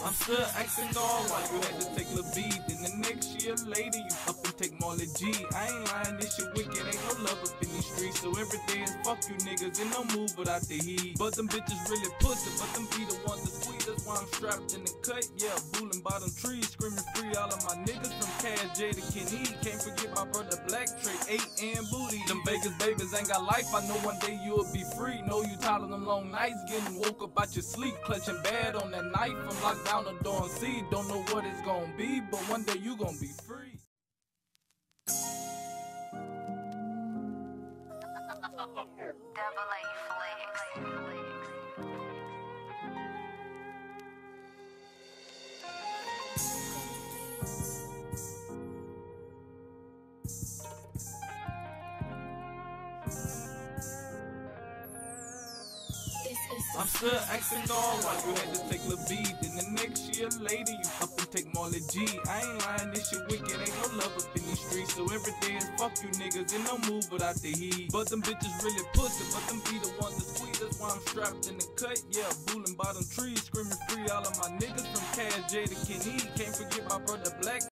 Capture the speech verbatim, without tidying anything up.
I'm still acting all while you had to take Lil B. Then the next year later you up and take Marley G. I ain't lying, this shit wicked, ain't no love up in these streets. So every day is fuck you niggas, and no move without the heat. But them bitches really pussy, but them be the ones that squeeze. That's why I'm strapped in the cut, yeah, bullin' bottom trees, screaming free all of my niggas from Cash J to Kenny. Can't forget my brother Black Trey, eight and Booty. Them Vegas babies ain't got life, I know one day you'll be free. Know you tired of them long nights, getting woke up out your sleep, clutching bad on that knife. I'm locked down the door and see, don't know what it's gonna be, but one day you gonna be free. Double A Flex. I'm still acting all while you had to take Lil B. Then the next year later you up and take Marley G. I ain't lying, this shit wicked, ain't no love up in these streets. So every day is fuck you niggas, and no move without the heat. But them bitches really pussy, but them be the ones that squeeze. That's why I'm strapped in the cut, yeah, bullin' bottom trees, screaming free all of my niggas from Cash J to Kenny. Can't forget my brother Black